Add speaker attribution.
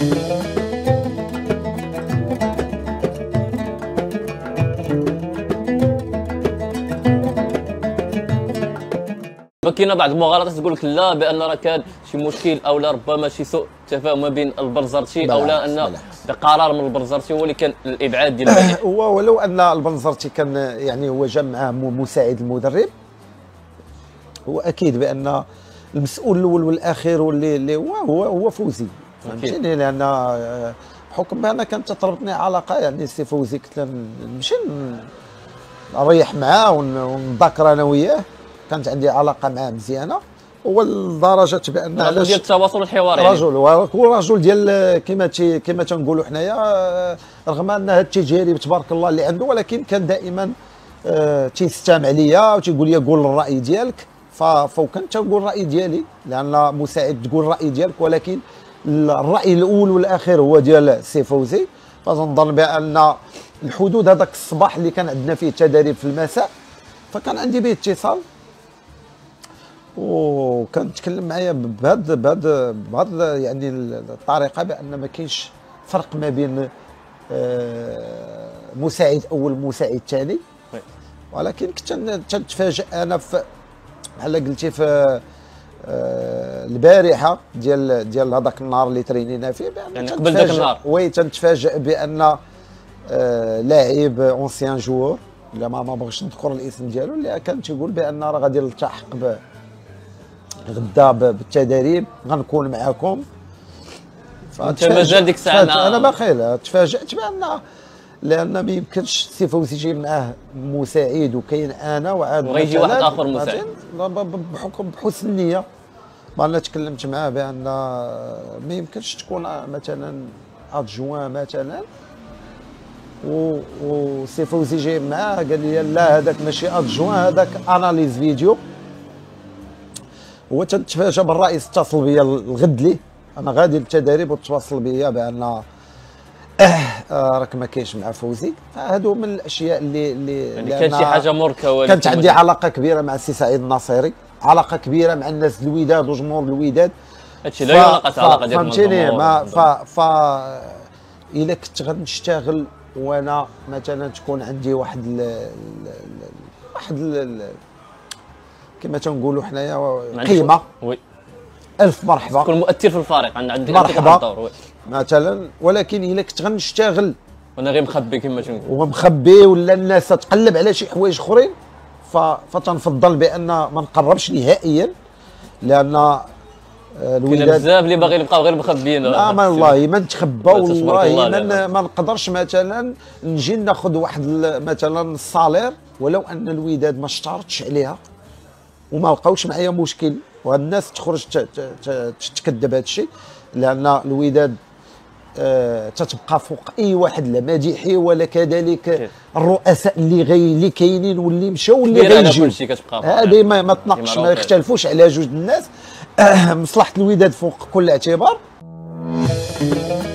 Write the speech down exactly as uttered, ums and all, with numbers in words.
Speaker 1: كاينه بعض المغالطات تقول لك لا بان راه كان شي مشكل او لا ربما شي سوء تفاهم ما بين البنزرتي او لا ان قرار من البنزرتي هو اللي كان الابعاد ديال
Speaker 2: هو ولو ان البنزرتي كان يعني هو جا معاه مساعد المدرب، هو اكيد بان المسؤول الاول والاخير واللي اللي هو هو هو فوزي، فهمتيني؟ لان بحكم بان كانت تربطني علاقه يعني سي فوزي كنت نمشي نريح معاه ونذاكر انا وياه، كانت عندي علاقه معاه مزيانه، هو لدرجه بان
Speaker 1: رجل ديال التواصل والحوار
Speaker 2: يعني رجل هو رجل ديال كما تي كما تنقولوا حنايا، رغم ان هذه التجارب تبارك الله اللي عنده، ولكن كان دائما آه تيستمع ليا وتيقول لي قول الراي ديالك، فكنت تنقول الراي ديالي لان مساعد تقول الراي ديالك، ولكن الراي الاول والاخير هو ديال سي فوزي. فنظن بان الحدود هذاك الصباح اللي كان عندنا فيه التدريب في المساء فكان عندي به اتصال، وكان تكلم معايا بهذا بهذا بهذا يعني الطريقه بان ما كاينش فرق ما بين مساعد اول ومساعد ثاني، ولكن كنت تنتفاجئ انا في بحال قلتي في البارحه ديال ديال هذاك النهار اللي ترينينا فيه، بان
Speaker 1: يعني قبل ذاك النهار
Speaker 2: وي تنتفاجئ بان لاعب اونسيان جوور لا ما ما بغيتش نذكر الاسم ديالو، اللي كان تيقول بان راه غادي نلتحق غدا بالتدريب غنكون معاكم.
Speaker 1: انت مازال ديك الساعه
Speaker 2: انا باقي تفاجات بان لان ما يمكنش سي فوزي يجي معاه مساعد وكاين انا وعاد
Speaker 1: وغيجي واحد اخر مساعد
Speaker 2: بحكم بحسن النيه. انا تكلمت معاه بان ما يمكنش تكون مثلا ادجوان مثلا و وسي فوزي جاي معاه قال لي لا هذاك ماشي ادجوان هذاك اناليز فيديو. هو تنتفاجأ بالرئيس اتصل بيا الغد ليه انا غادي للتدريب وتواصل بيا بان اه راك ما كاينش مع فوزي. فهادو من الاشياء اللي اللي
Speaker 1: يعني كانت شي حاجه مركه.
Speaker 2: كانت عندي علاقه كبيره مع السي سعيد الناصيري، علاقه كبيره مع الناس الوداد وجمهور الوداد.
Speaker 1: هادشي لا يناقش علاقه ديال
Speaker 2: فهمتيني؟ ما ف ف الا كنت غنشتغل وانا مثلا تكون عندي واحد ال ال واحد ال كما تنقولوا حنايا قيمه،
Speaker 1: وي
Speaker 2: الف مرحبا
Speaker 1: تكون مؤثر في الفريق عندك
Speaker 2: مرحبا الدور مثلا. ولكن الا كنت غنشتغل
Speaker 1: وانا غير مخبي كما تنقول
Speaker 2: ومخبي ولا الناس تقلب على شي حوايج اخرين، فتنفضل بان ما نقربش نهائيا، لان
Speaker 1: الوداد بزاف اللي باغيين يبقاو غير مخبيين.
Speaker 2: لا ما والله ما نتخبى، والله ما, ما نقدرش مثلا نجي ناخذ واحد مثلا الصالير ولو ان الوداد ما اشترطش عليها وما لقاوش معايا مشكل، والناس تخرج تكذب هذا الشيء، لان الوداد آه تتبقى فوق اي واحد، لا مديحي ولا كذلك الرؤساء اللي غي اللي كاينين واللي مشاو واللي غيجيو، هذه ما, ما تناقش ما يختلفوش عليها جوج الناس. آه مصلحه الوداد فوق كل اعتبار.